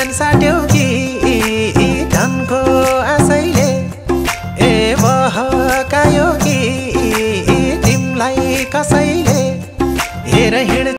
मान साट्यौ कि धनको आशैले ए बहकायो कि तिमलाई कसैले हेर हिँड